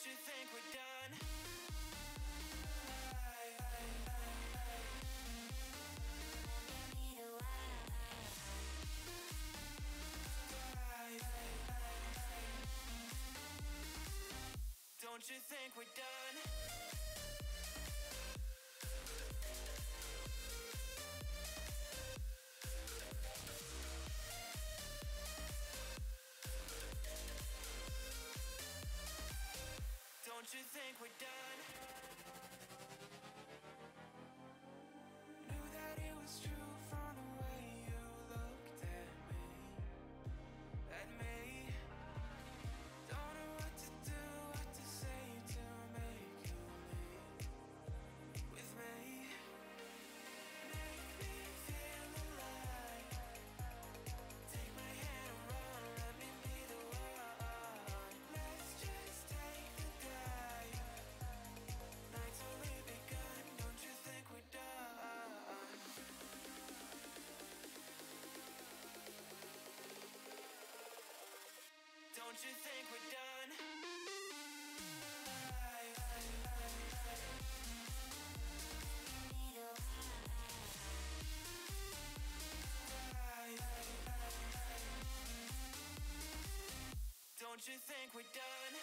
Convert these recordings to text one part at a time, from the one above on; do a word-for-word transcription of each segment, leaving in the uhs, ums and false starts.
Don't you think we're done? Don't you think we're done? Don't you think we're done? Knew that it was true from the way you looked at me, at me. Don't know what to do, what to say to make you leave with me. Make me feel alive. Take my hand and run, let me be the one. Let's just take the dive. Night's only begun, don't you think we're done? Don't you think we're done? Don't you think we're done?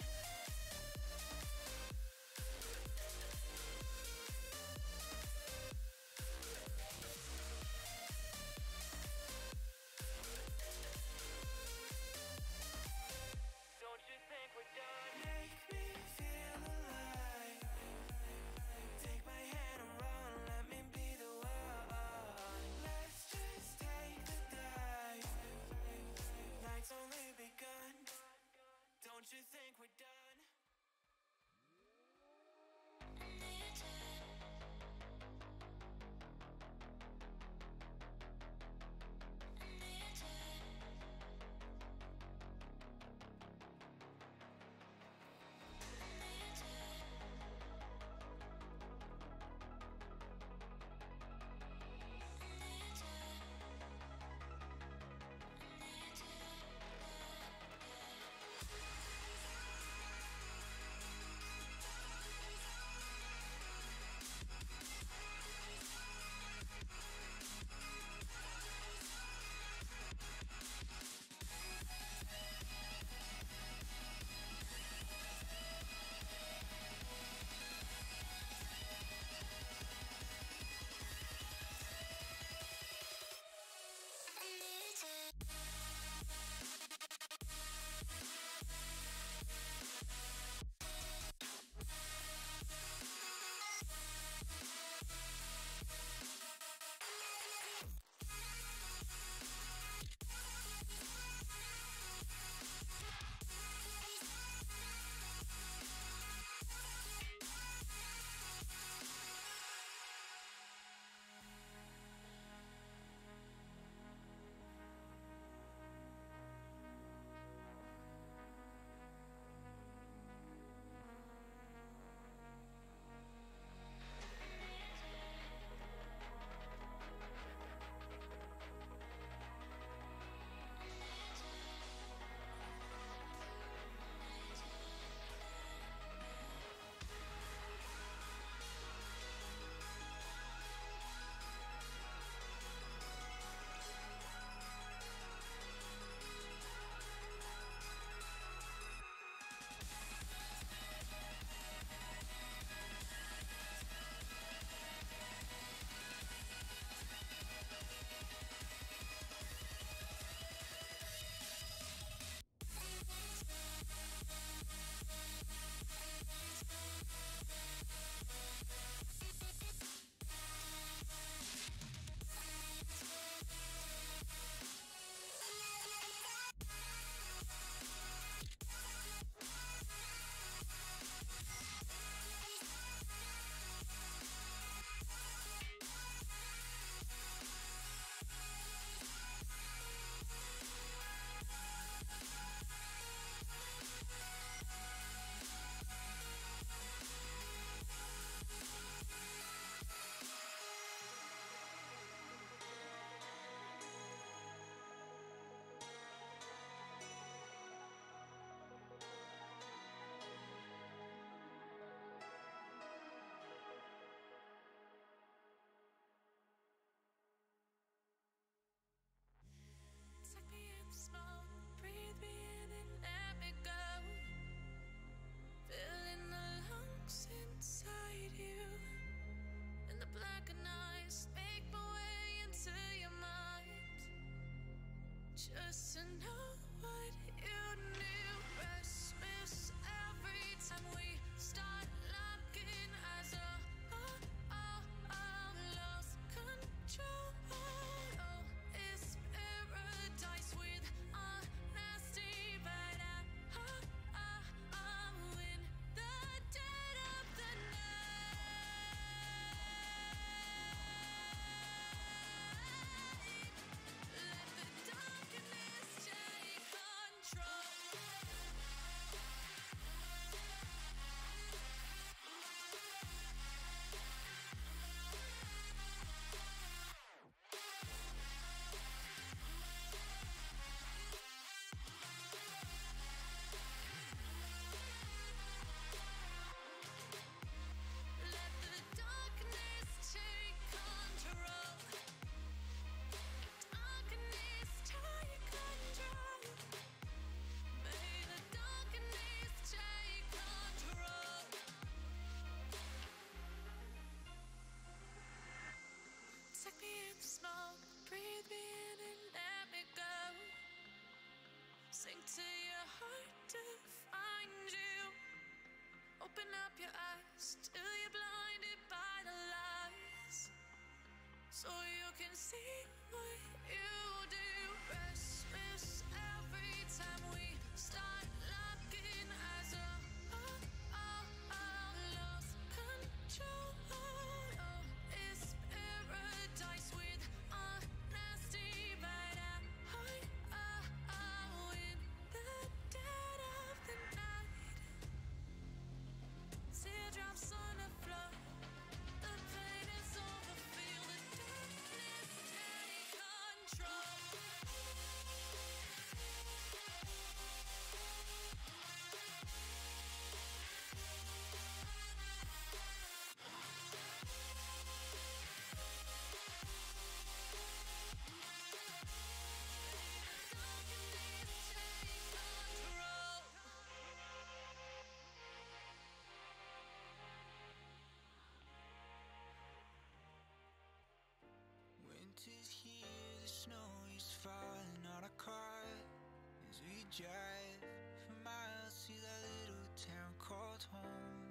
Don't you think we're done? Make me feel alive. Take my hand and run, let me be the one. Let's just take the dive. Night's only begun. Don't you think we're done? see what you do. Restless every time we start locking eyes. Oh, oh, oh, oh, lost control. Oh, it's paradise with honesty, but I, oh, oh, in the dead of the night. Teardrops on the floor. The pain is over. Feel the darkness take control. Winter's here, the snow is falling on our car as we drive for miles to that little town called home.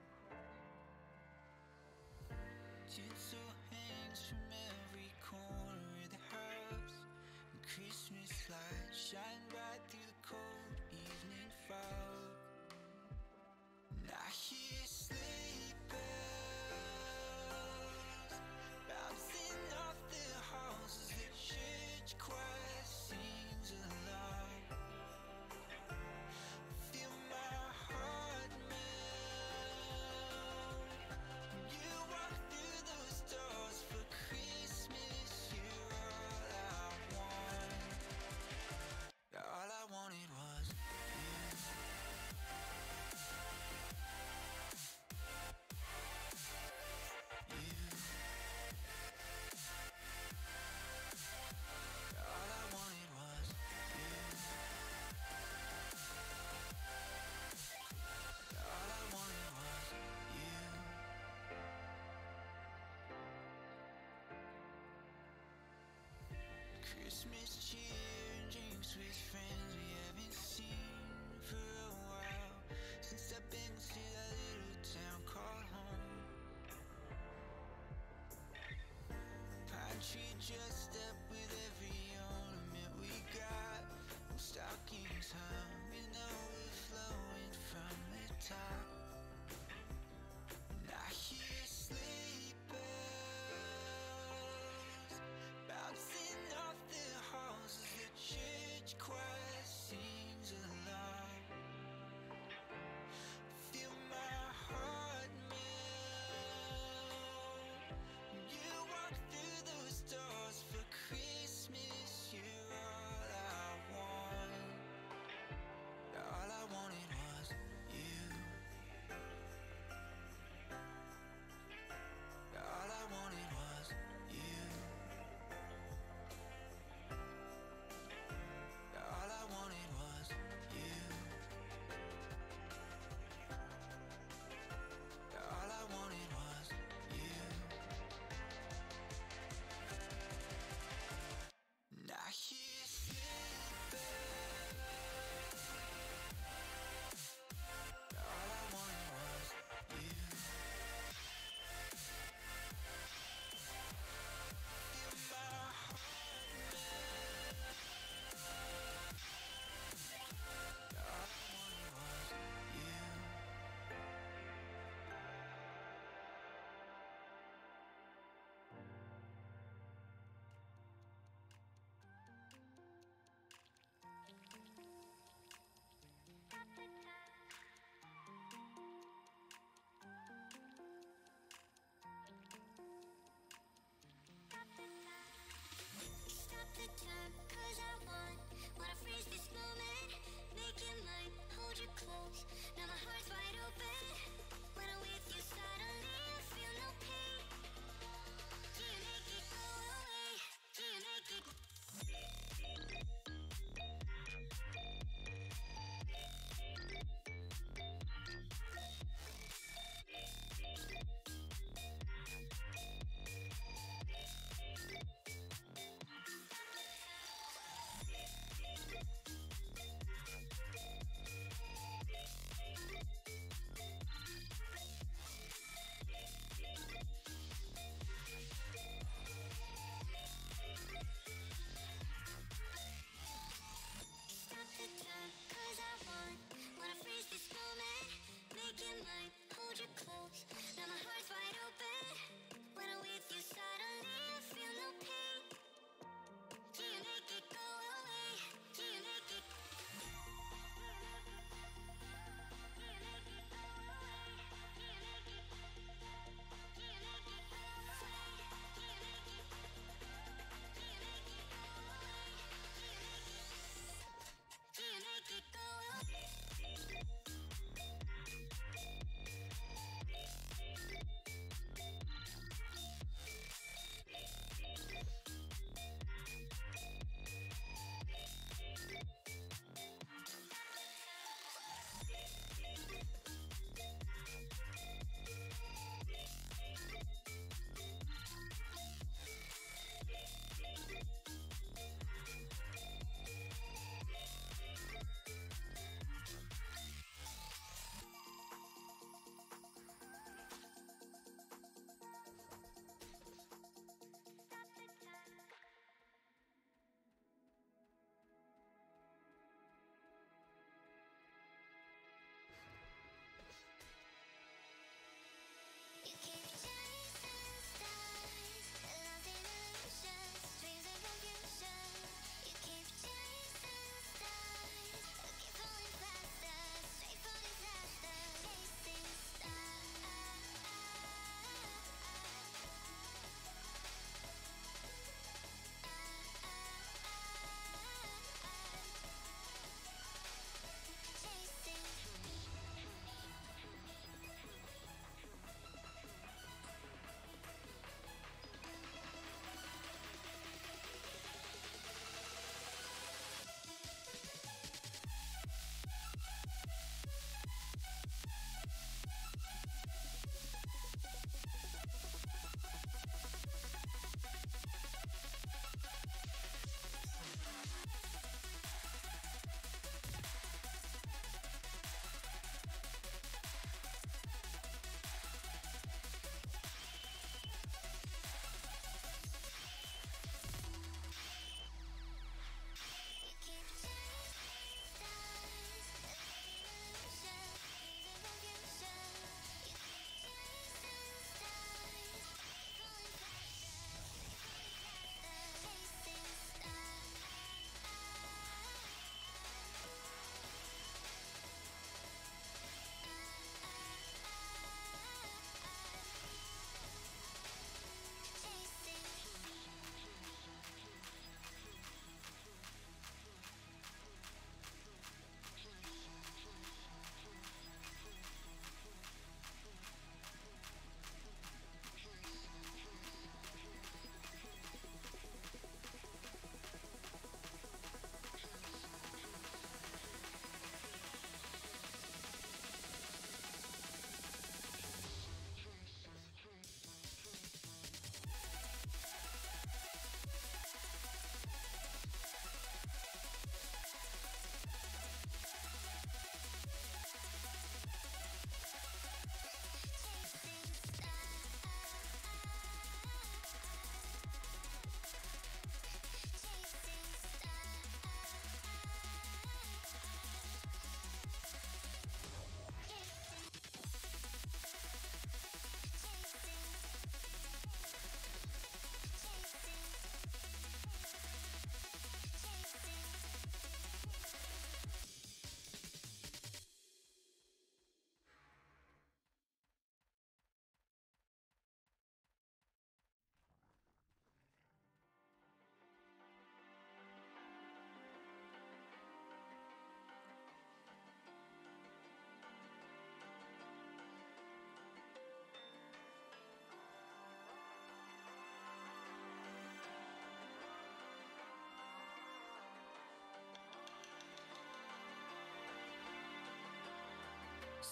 Tinsel hangs from every corner of the house, and Christmas lights shine bright through the cold evening fog. And I hear sleigh bells bouncing off the halls as the church choir sings along.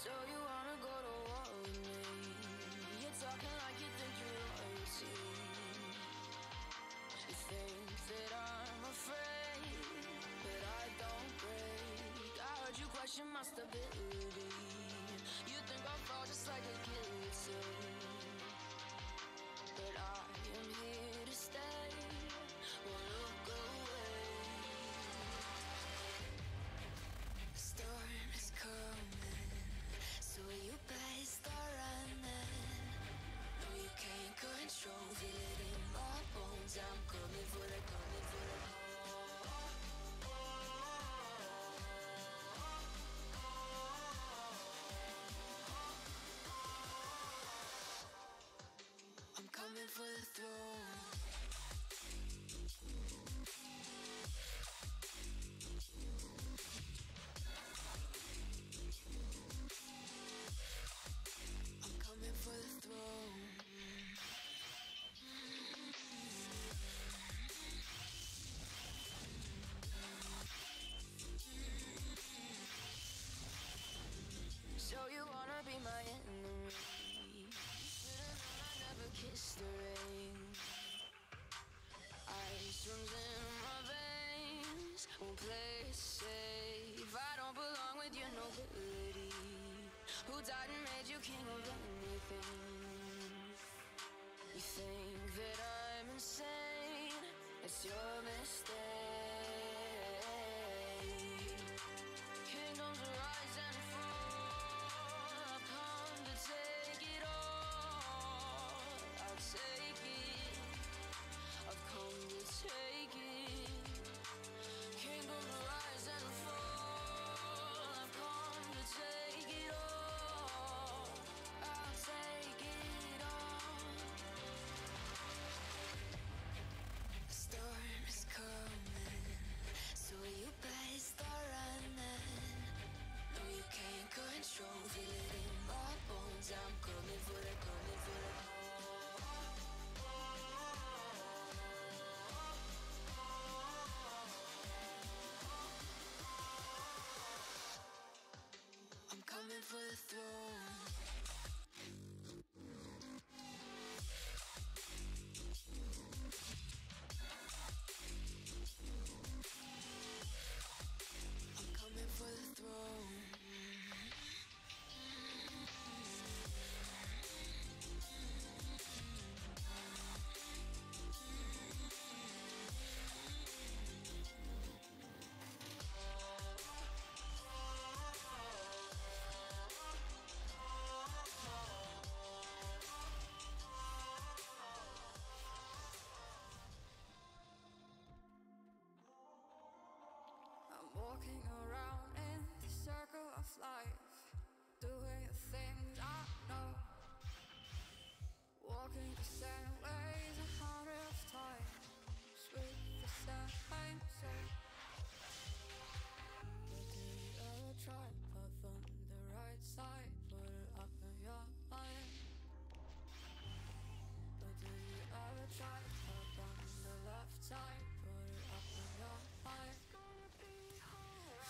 So you wanna go to war with me? You're talking like you think you're royalty. You think that I'm afraid, but I don't break. I heard you question my stability. You think I'll fall just like a guillotine, but I am here to stay. Won't look away. The storm is coming, so you better start running. No, you can't control, feel it in my bones. I'm coming for the, coming for the. I'm coming for the throne. I'm coming for the throne. So you wanna be my enemy? Should've known I never kissed the rain. Ice runs in my veins, won't play it safe. I don't belong with your nobility. Who died and made you king of anything? You think that I'm insane? It's your mistake. Kingdoms rise and fall. I've come to take it all. I'll take it. I've come to take it. Kingdoms rise and fall. I've come to take it all. I'll take it all. The storm is coming, so you better start running. No, you can't control, feel it in my bones. I'm coming for the, coming for the. I'm coming for the throne. I'm coming for the throne. I'm walking around in the circle of life, doing the things I know, walking the same ways a hundred times, with the same soul. But do you ever try path on the right side, put it up in your mind? But do you ever try path on the left side, put it up in your mind?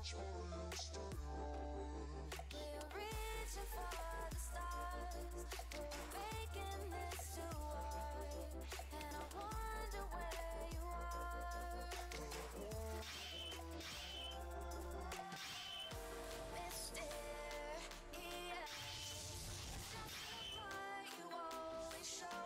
We're reaching for the stars, but we're making this too hard. And I wonder where you are, mysterious. That's the part you always show.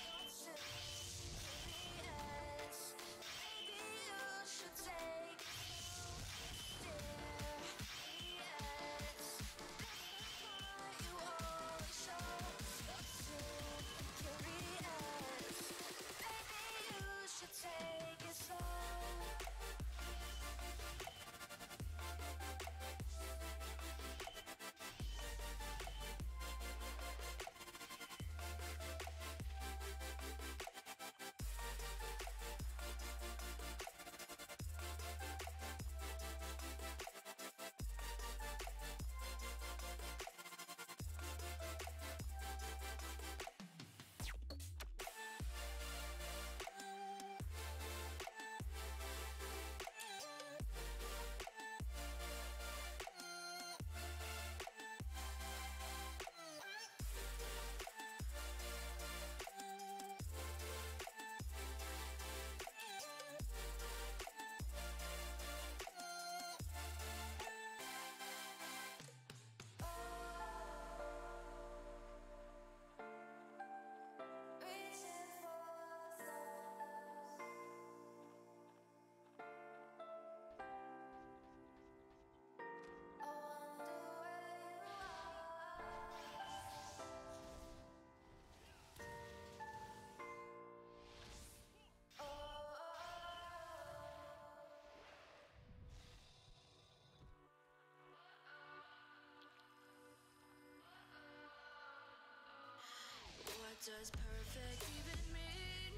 Serious. Maybe you should take it serious. That's the part you always show. So curious. Maybe you should take it slow. Reaching for the stars. I wonder where you are. What does perfect even mean?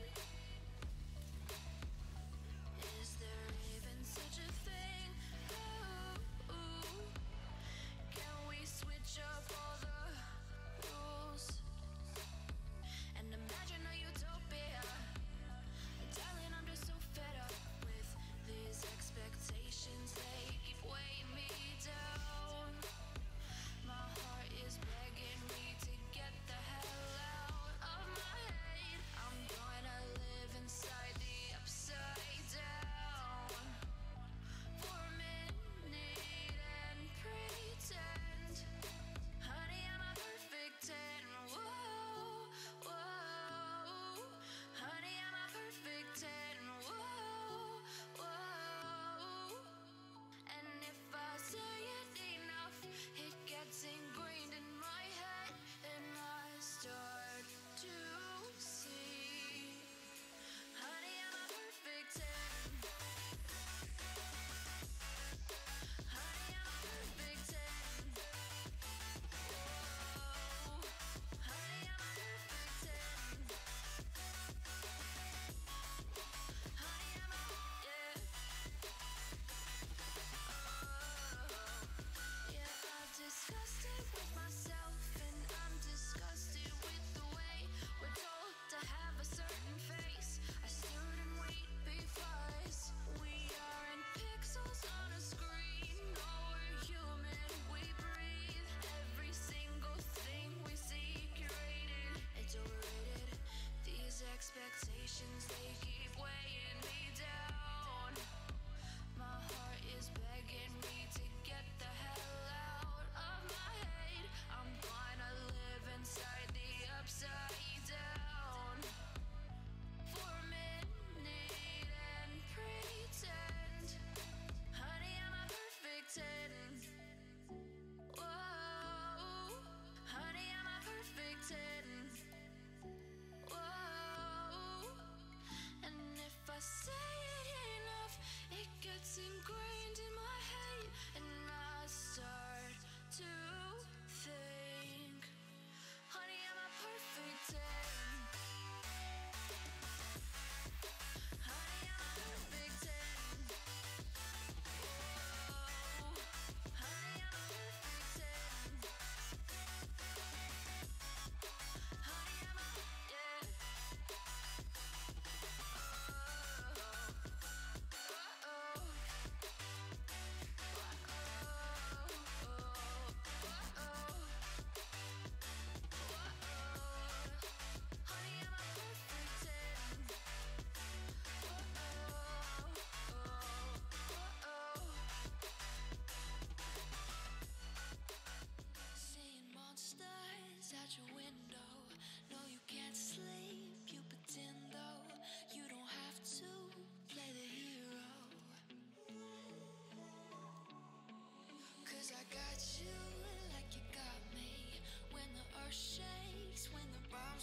Is there even such a thing? Ooh, can we switch up all the rules and imagine a utopia? Darling, I'm just so fed up with these expectations. They keep weighing me down. My heart is begging me to get the hell out of my head.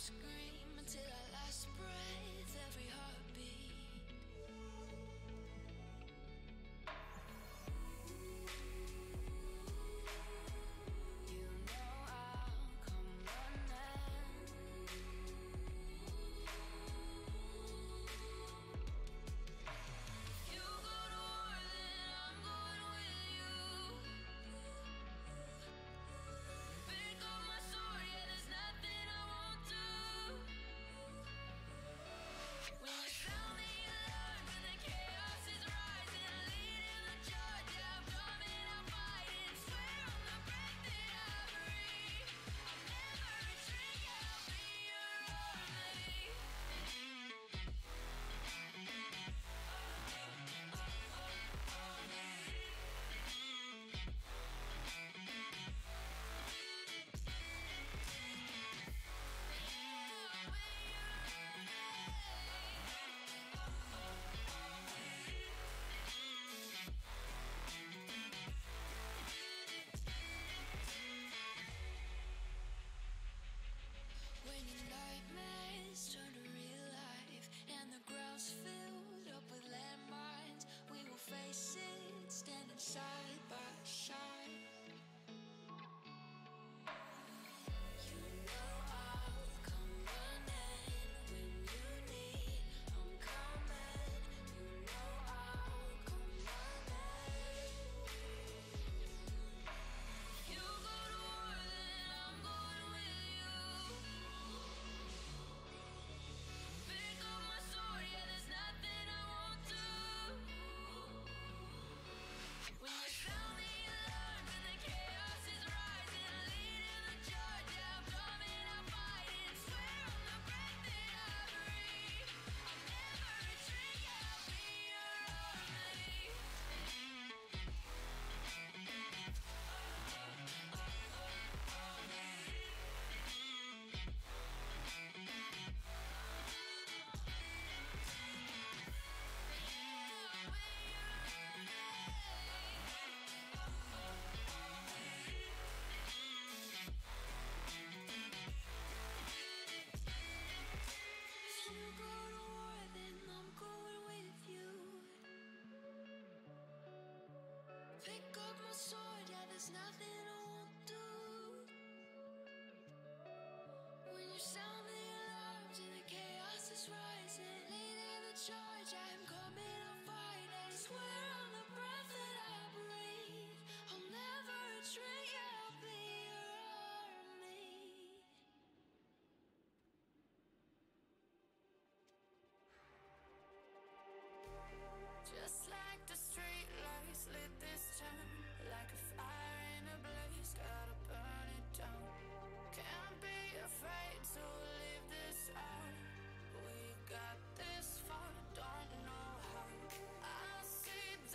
scream until our last breath, every heartbeat. You know I'll come running. You go to war, then I'm going with you. Pick up my sword, yeah, there's nothing I won't do. When you sound the alarm and the chaos is rising, leading the charge, yeah, I'm coming, I'm fighting. Swear on the breath that I breathe, I'll never retreat, yeah, I'll be your army. When your nightmares turn to real life and the ground's filled up with landmines, we will face it, standing side by side. You know I'll come running when you need. I'm coming. You know I'll come running. You go to war, then I'm going with you. Pick up my sword, yeah, there's nothing I won't do. When you sound the alarm and the chaos is rising, leading the charge, yeah, I'm coming, I'm fighting. Swear on the breath that I breathe, I'll never retreat, yeah, I'll be your army. If you go to war, then I'm going with you. Pick up my sword, yeah, there's nothing I won't do. When you sound the alarms and the chaos is rising, leading the charge, I'm coming, I'm fighting. Swear on the breath that I breathe, I'll never retreat, yeah, I'll be your army. Just like the street lights lit this town, like a fire in a blaze, gotta burn it down. Can't be afraid to leave this out. We got this far, don't know how. I see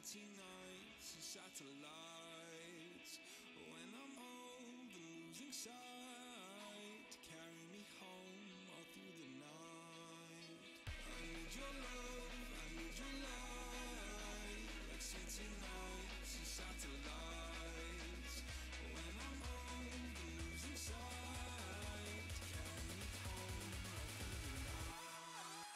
empty nights and satellites. When I'm old and losing sight, carry me home all through the night. I need your love, I need your light, like city nights and satellites. When I'm old and losing sight, carry me home all through the night.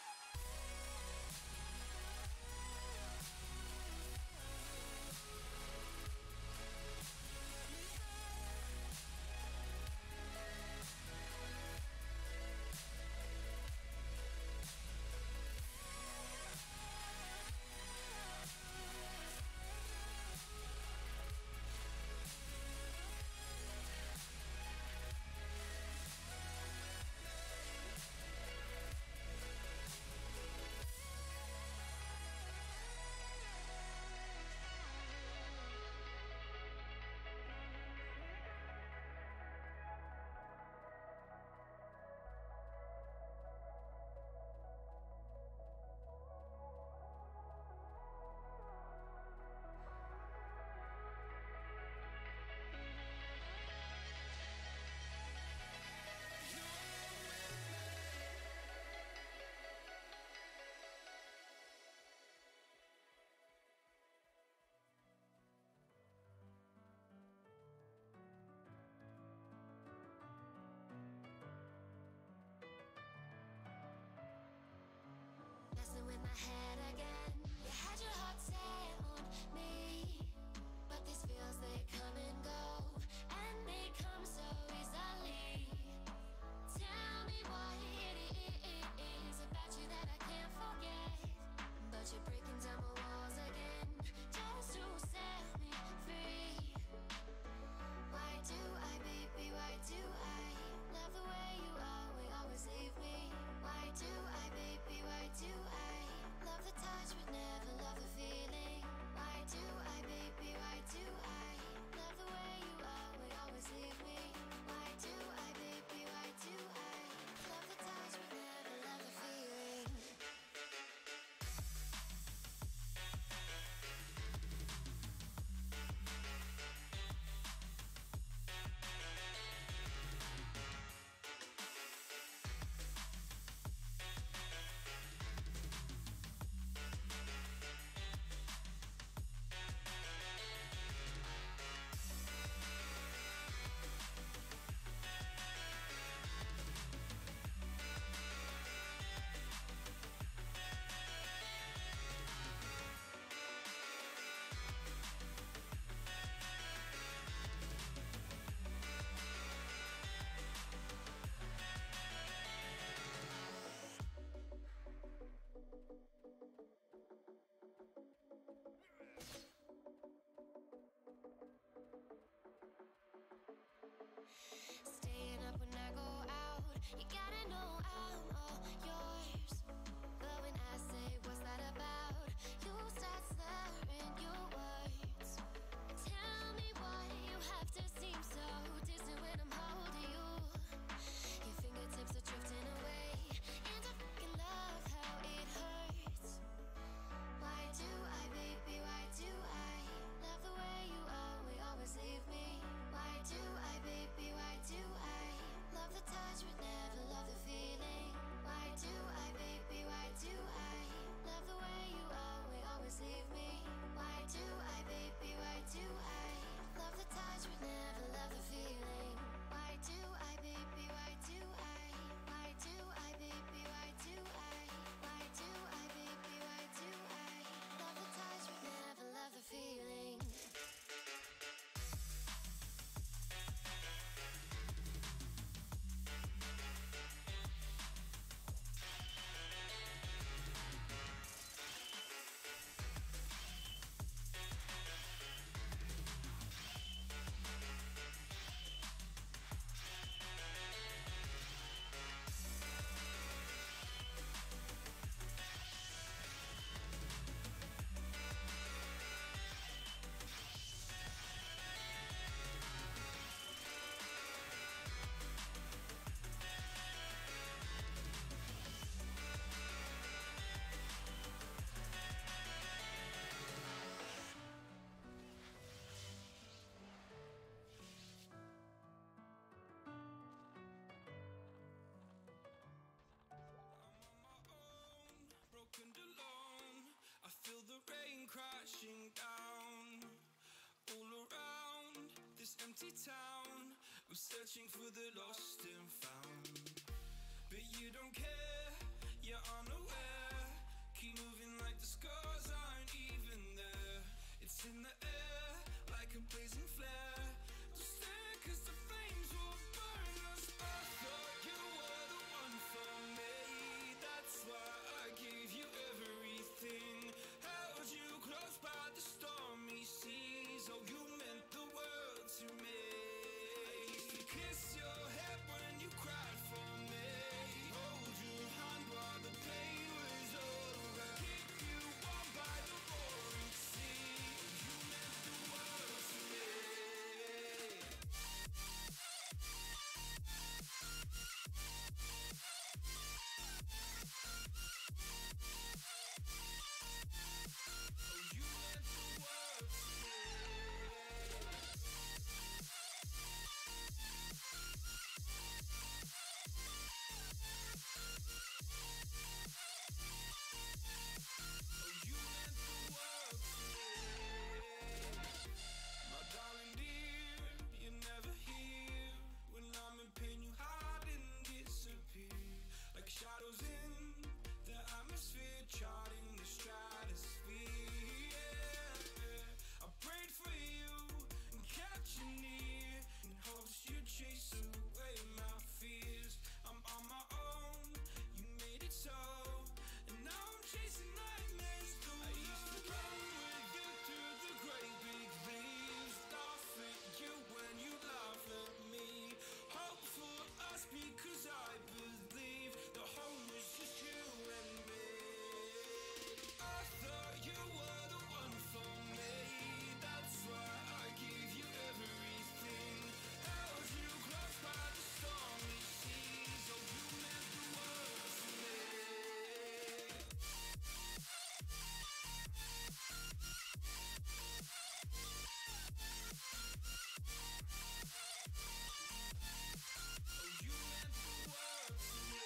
Messing with my head again. You had your heart set on me, but these feels they come and go, and they come so easily. Tell me what it is about you that I can't forget, but you're breaking down my walls again just to set me free. Why do I, baby, why do I love the way you always, always leave me? Why do I, baby, why do I love the touch but never love the feeling? Why do I, baby, why do I love the way you always, always leave me? Why do I, baby, why do I love the touch but never love the feeling? Staying up when I go out, you gotta know I'm all yours. But when I say what's that about, you start slurring your words. Tell me why you have to seem so distant when I'm holding you. Your fingertips are drifting away, and I fucking love how it hurts. Why do I, baby, why do I love the way you always, always leave me? Why do I, baby, why do I love the touch but never love the feeling? Why do this empty town. I'm searching for the lost and found, but you don't care, you're unaware. Keep moving like the scars aren't even there. It's in the air, like a blazing flare. Don't stare, cause the flames will burn us. I thought you were the one for me. That's why I gave you everything. Held you close by the stormy seas. Oh, you meant the world to me. I used to kiss your head when you cried for me. Hold your hand while the pain was over. Keep you warm by the roaring sea. You meant the world to me. Oh, you meant the world to me. Oh, you meant the world to me. My darling dear, you're never here. When I'm in pain, you hide and disappear. Like shadows in the atmosphere, charting the stratosphere. Yeah. I prayed for you and kept you near, in hopes you'd chase away my fears. I'm on my own, you made it so, and now I'm chasing nightmares through. I used to run with you through the great big leaves, laugh at you when you laugh at me. Hope for us because I believe the home was just you and me. I thought you were the one for me. That's why I gave you everything. Held you close by the stormy seas. Oh, you meant the world to me. Oh, you meant the world to me.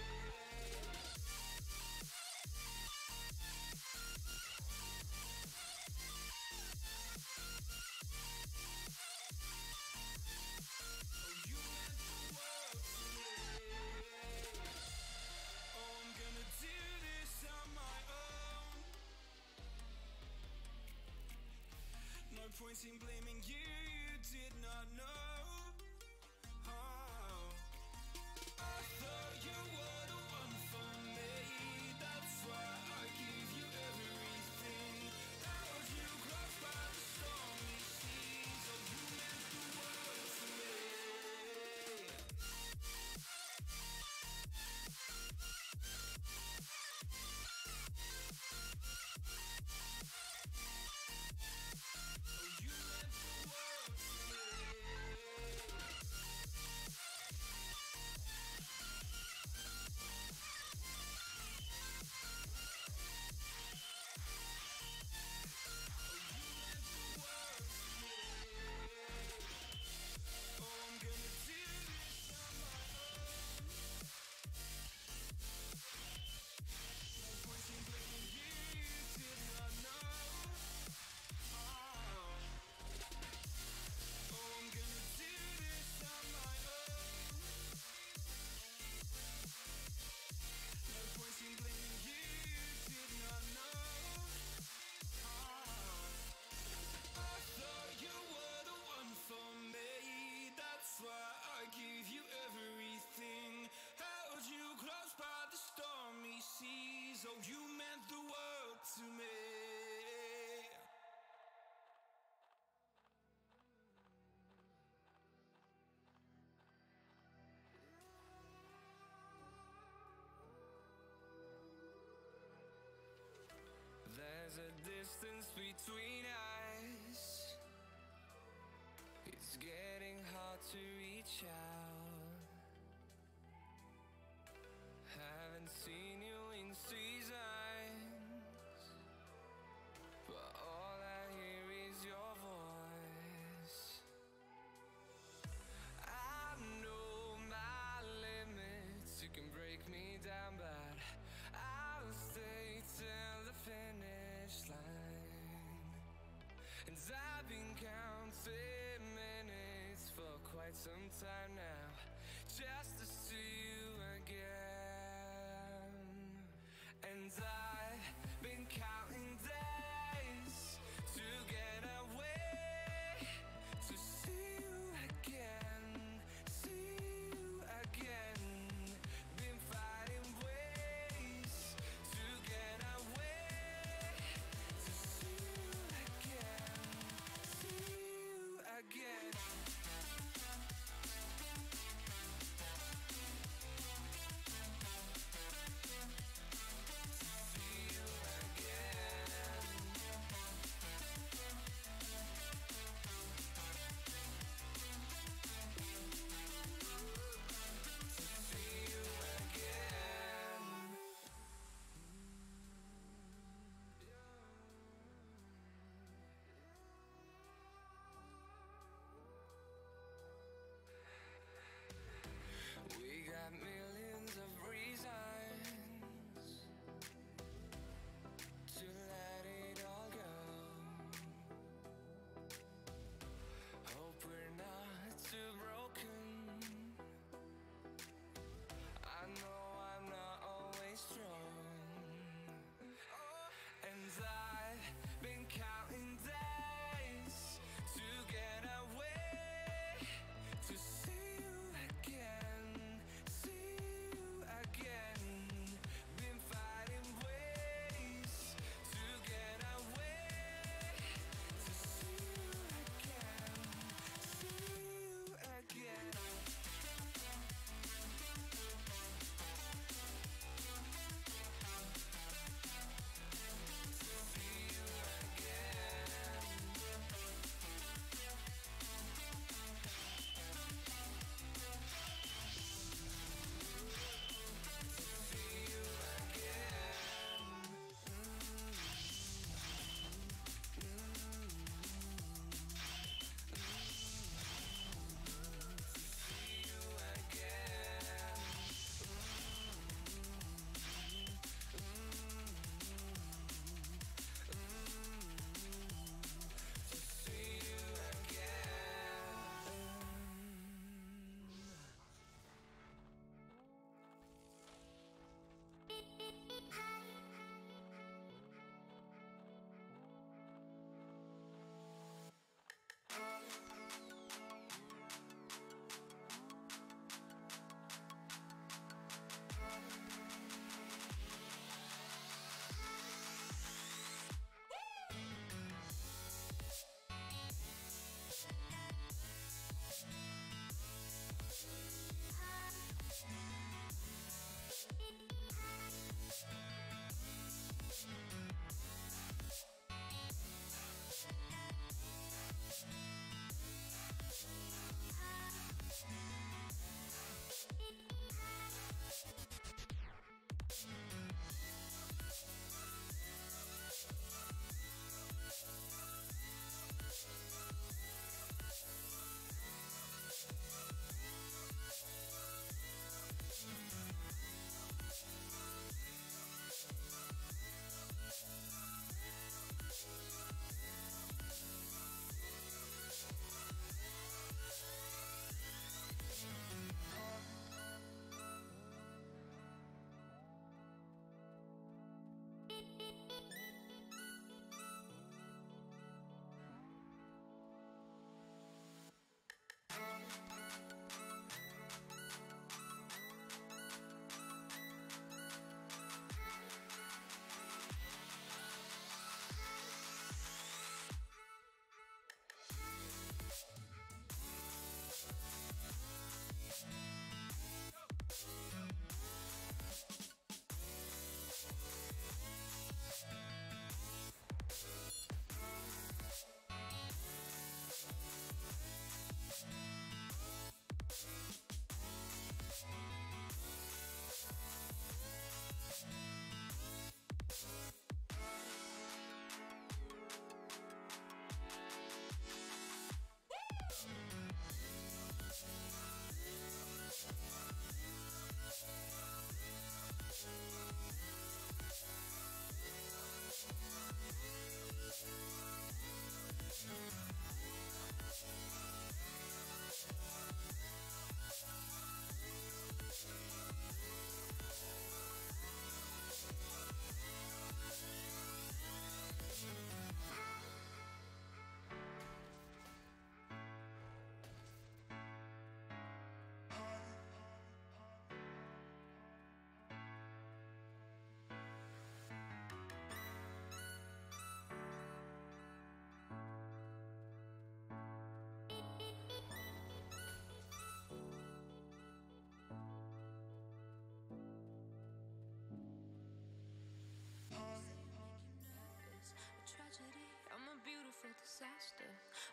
Oh, you meant the world to me. Oh, I'm gonna do this on my own. No point in blaming you, you did not know. Oh, I thought you were the one for me. That's why I gave you everything. Held you close by the stormy seas. Oh, you meant the world to me. Oh, you meant the world to me. Oh, you meant the world to me. Oh, I'm gonna do this on my own. No point in blaming you, you did not know. Oh, oh, I'm gonna do this on my own. No point in blaming you, you did not know. Oh, I thought you were the one for me. That's why I gave you everything. Held you close by the stormy seas. Oh, you meant the world to me. There's a distance between us. It's getting hard to reach out. Haven't seen you in seasons, but all I hear is your voice. I know my limits. You can break me down, but I'll stay till the finish line. And I've been counting minutes quite some time now, just to see you again. And I've been counting days to get away, to see you again, see you again. Been finding ways to get away, to see you again, see you again. See you again.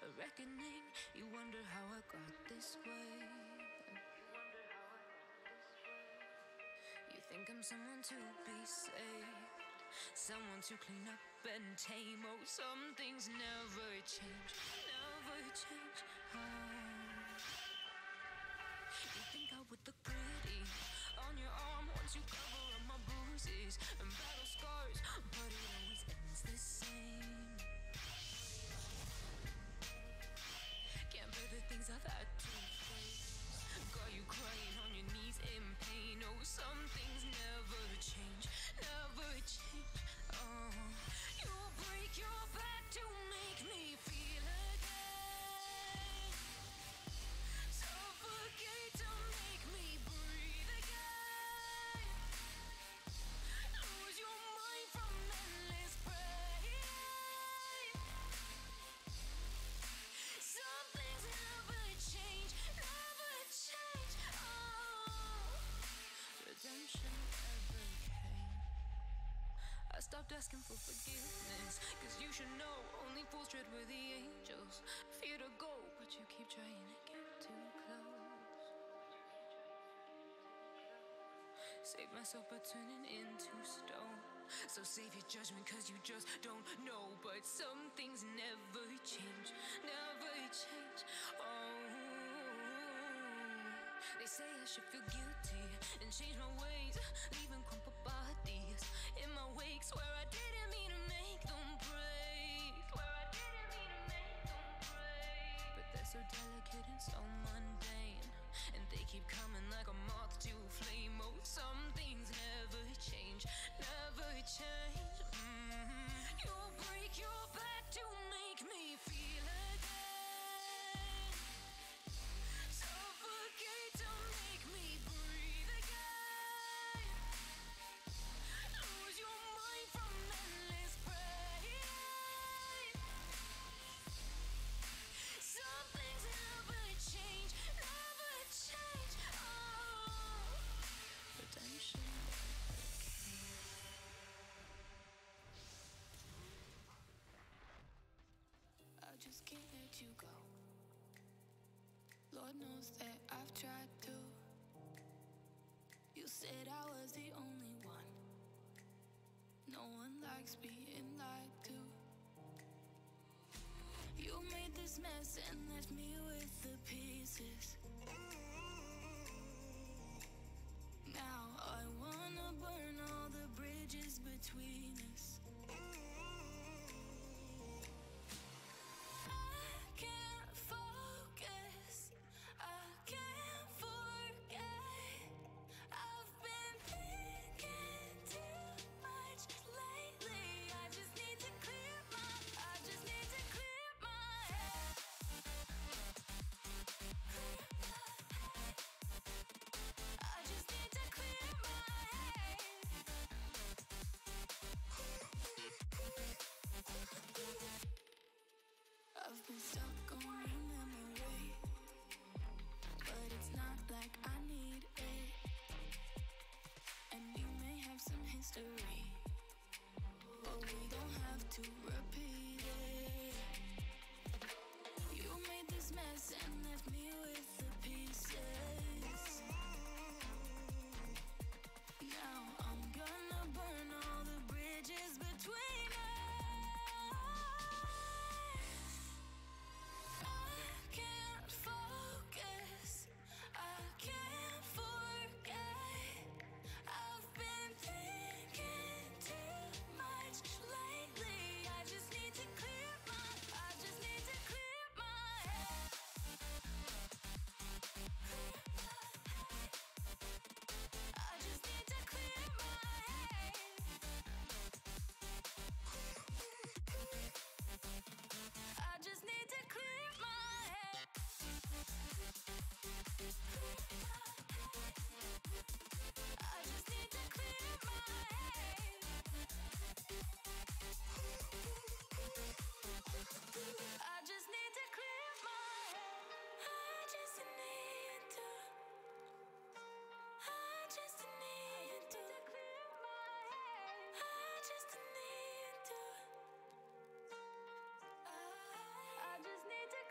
a reckoning. You wonder how I got this way. You think I'm someone to be saved, someone to clean up and tame. Oh, some things never change, never change. Oh. You think I would look pretty on your arm once you cover up my bruises and battle scars, but it always ends the same. Can't bear the things I've had to face. Got you crying on your knees in pain. Oh, some things never change, never change. Oh, you break your back to make me feel again. Suffocate to make me breathe again. Lose your mind from endless pain. Some things never change, never change. Oh, redemption never came. I stopped asking for forgiveness, cause you should know only fools tread where the angels fear to go, but you keep trying to get too close. Save myself by turning into stone. So save your judgment cause you just don't know. But some things never change, never change. Oh, they say I should feel guilty and change my ways, leaving crumpled bodies in my wake. Swear I didn't mean to make them break. Swear I didn't mean to make them break. But they're so delicate and so mundane, and they keep coming like a moth to a flame. Oh, some things never change, never change. Mm-hmm. You break your back to make me feel again. Suffocate to make me breathe again. Lose your mind from endless pain. Some things never change, never change. Oh, redemption never came. I just can't let you go. Lord knows that I've tried to. You said I was the only one. No one likes being lied to. You made this mess and left me with the pieces. Now I wanna burn all the bridges between us. I can't focus, I can't forget. I've been thinking too much lately. I just need to clear my, I just need to clear my head. Clear my head. I just need to clear my head. I've been stuck on your memory, but it's not like I need it. And we may have some history, but we don't have to repeat it. You made this mess and left me with the pieces. Now I'm gonna burn all the bridges between us. I can't focus, I can't forget. I've been thinking too much lately. I just need to clear my, I just need to clear my head. Clear my head. I just need to clear my head. I just need to clear my head. I just need to clear my head. I just need to clear my head. I just need to. I just need to clear my head. I just need to. I just need to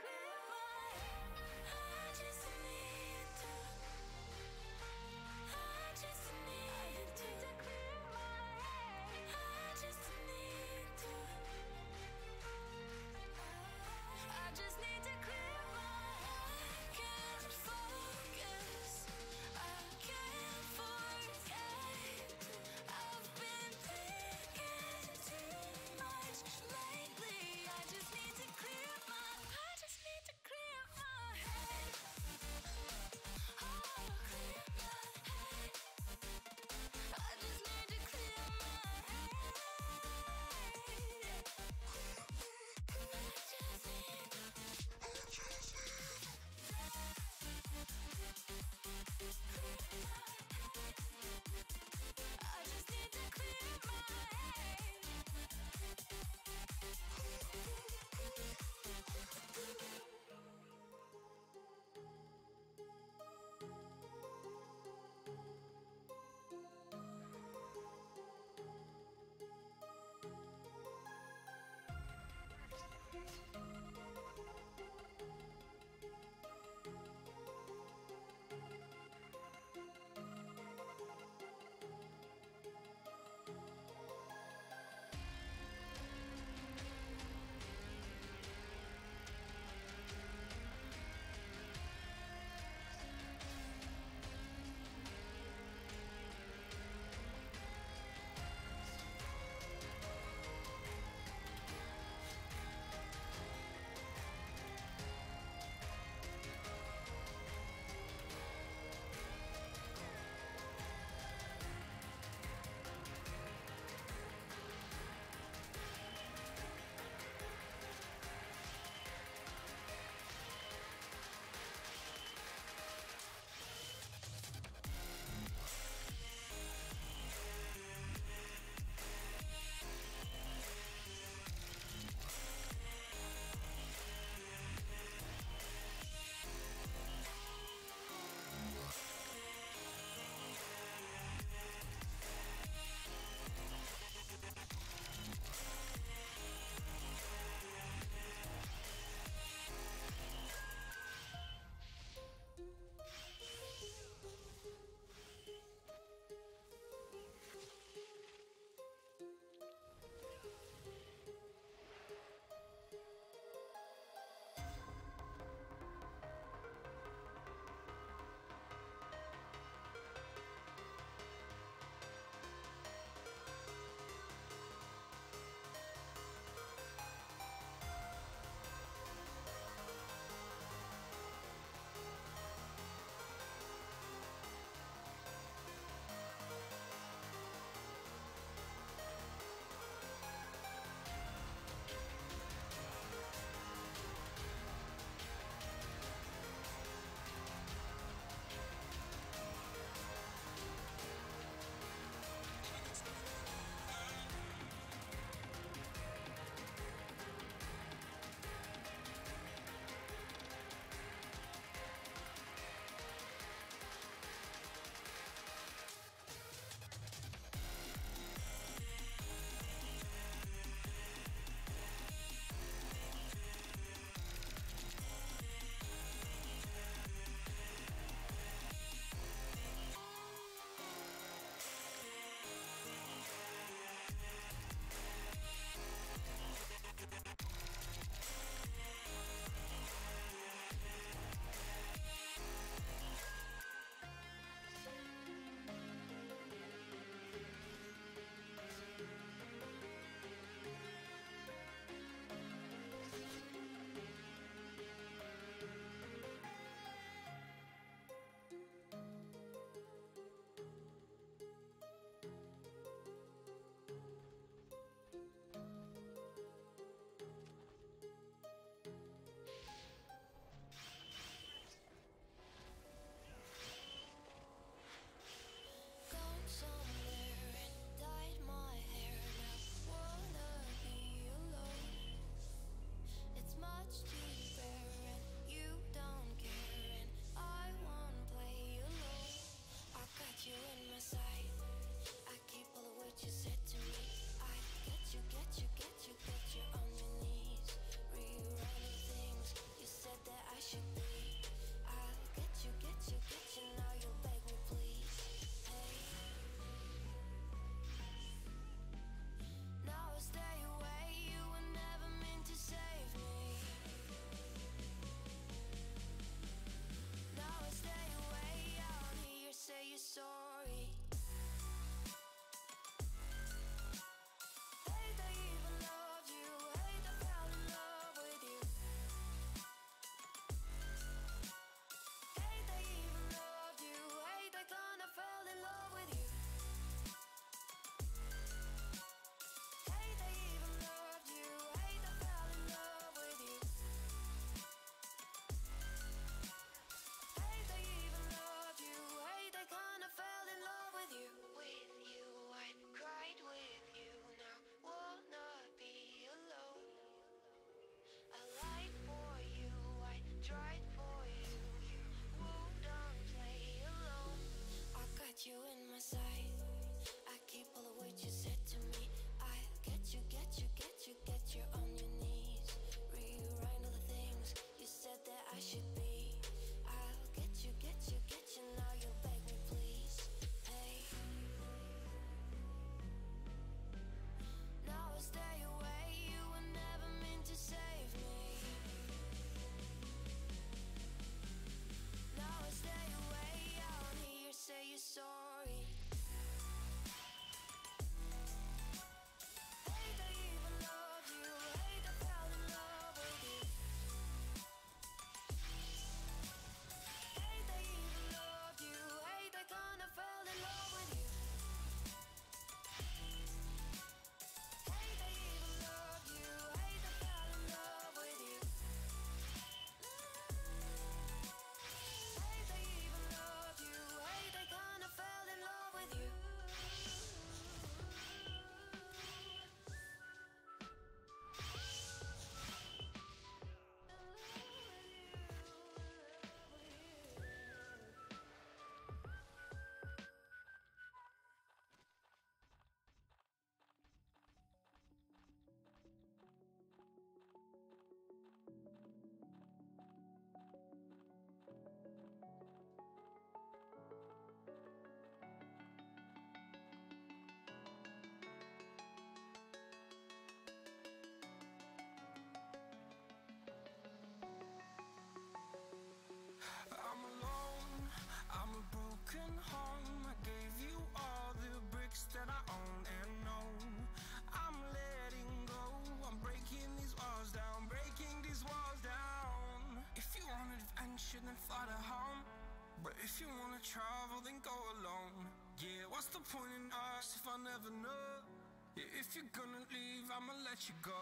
if you wanna travel, then go alone. Yeah, what's the point in us if I never know? Yeah, if you're gonna leave, I'ma let you go.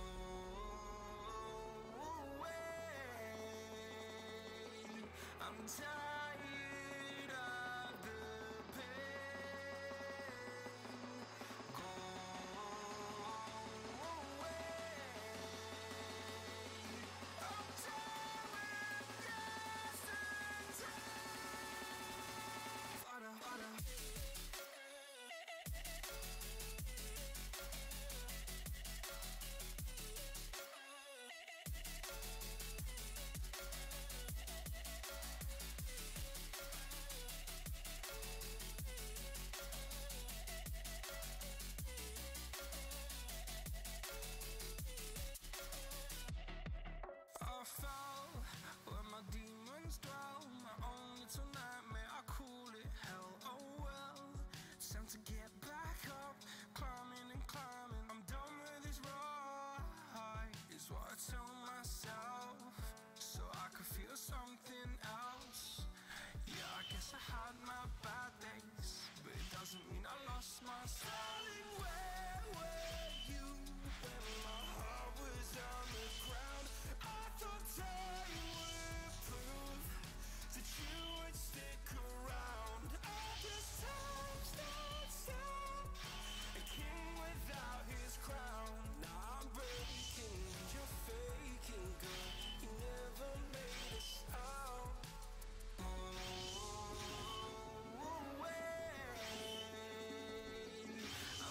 Away. I'm tired of the pain. Go away. I'm tired with yesterday. Father, father. I fell where my demons dwell. My own little nightmare, I call it hell. Oh well, it's time to get back up. Climbing and climbing, I'm done with this ride, is what I tell myself, so I could feel something else. Yeah, I guess I had my bad days, but it doesn't mean I lost my styling. Where were you when my heart was on the ground? I thought time would prove that you would stick around. All this time stood still, a king without his crown. Now I'm breaking, you're faking, girl. You never made a sound. Oh, away.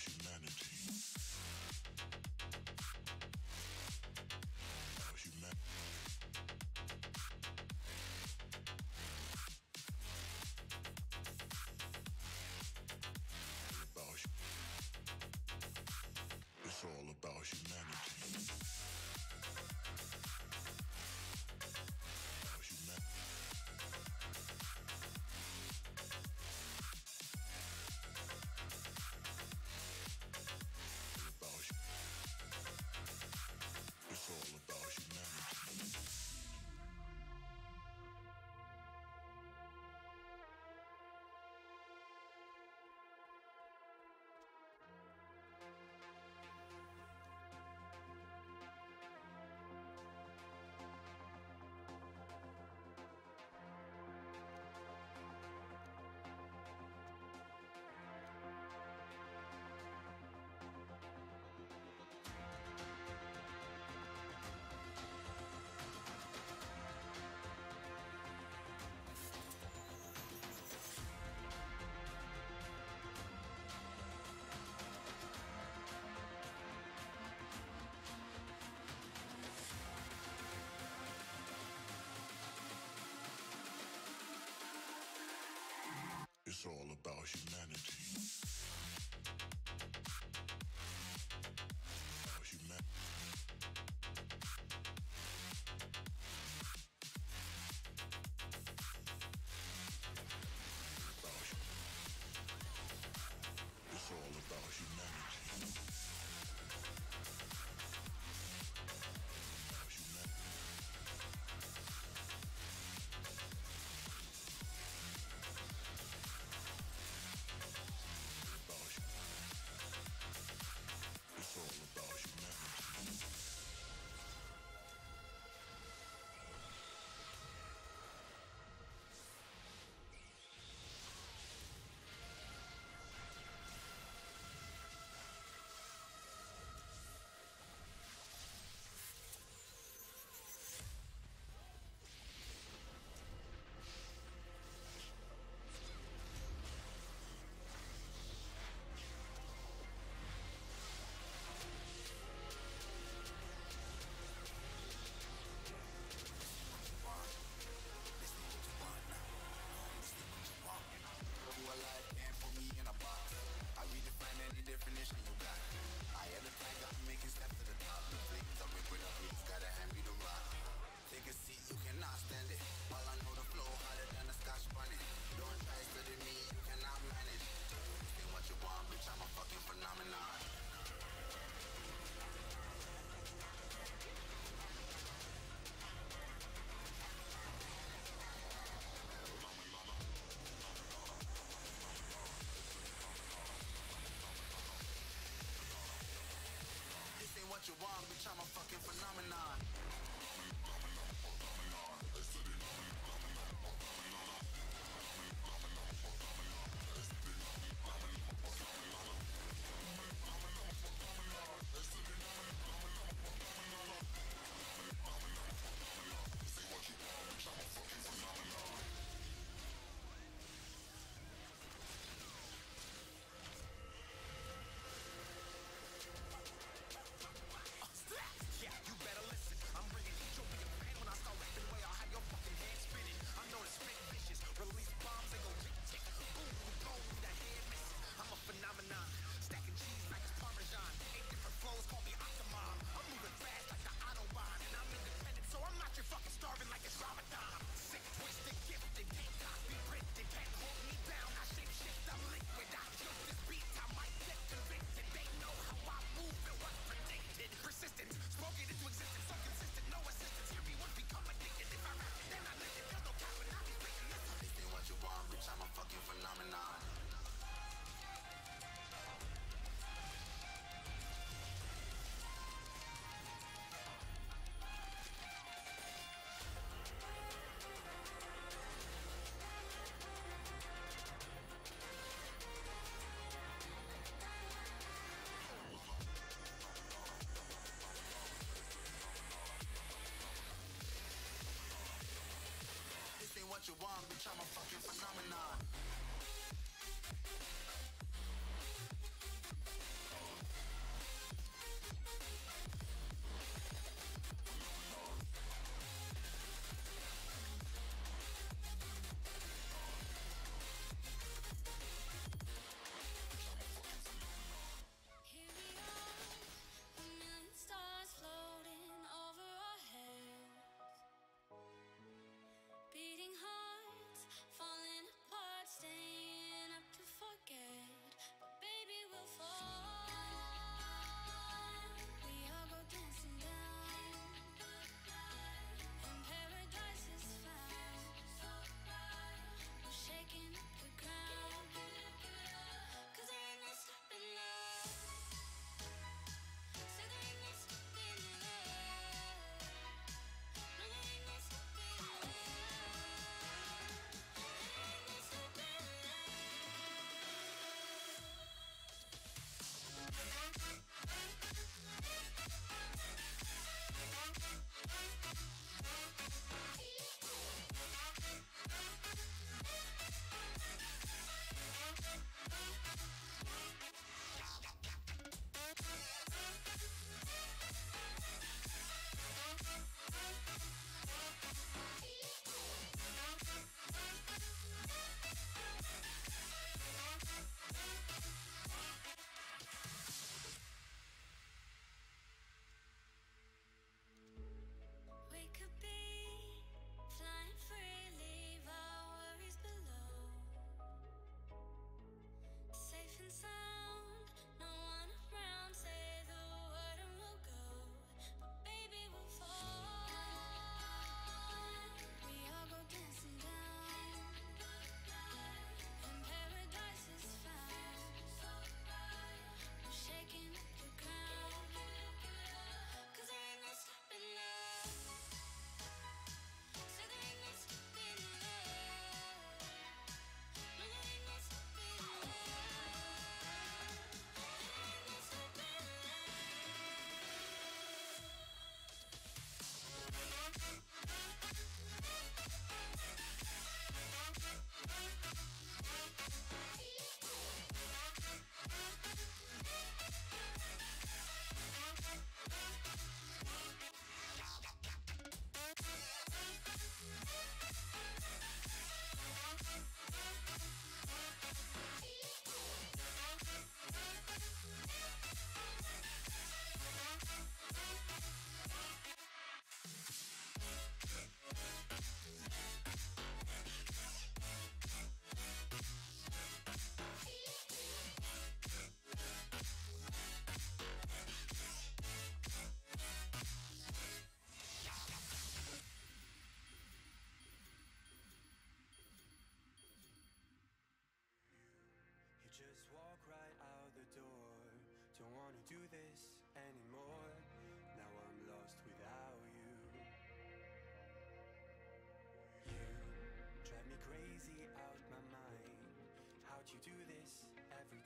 It's all about humanity. About humanity. It's all about humanity. About humanity.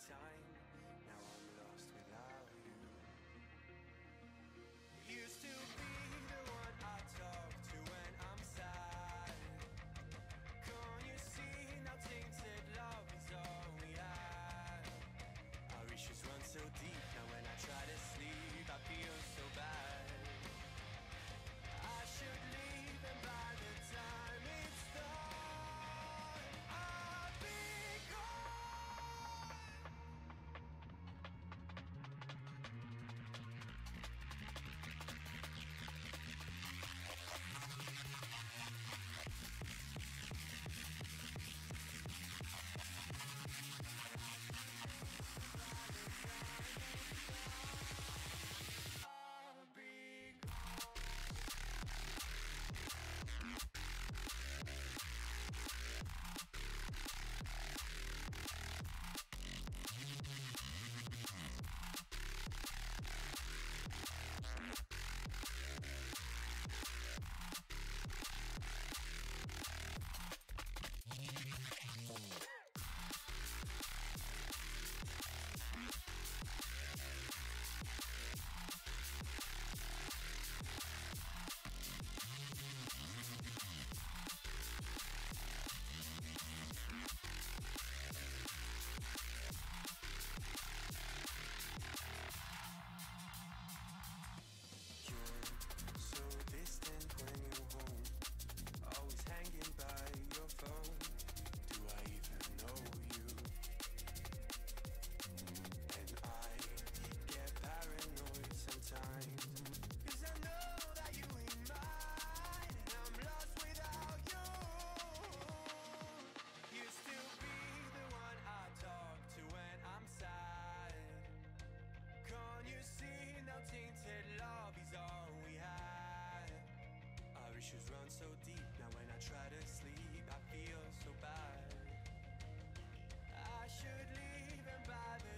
time. Now I'm lost without you. Used to be the one I talk to when I'm sad. Can't you see now tainted love is all we have? Our issues run so deep, now when I try to sleep I feel so bad. I should leave and by the time it's done I'll be gone. I'll be You're so distant when you're home, always hanging by your phone. Do I even know you? And I get paranoid sometimes, 'cause I know that you ain't mine, and I'm lost without you. Used to be the one I talk to when I'm sad. Can't you see now tainted love is all we had? Our issues run so deep, now when I try to sleep I feel so bad. I should leave and by the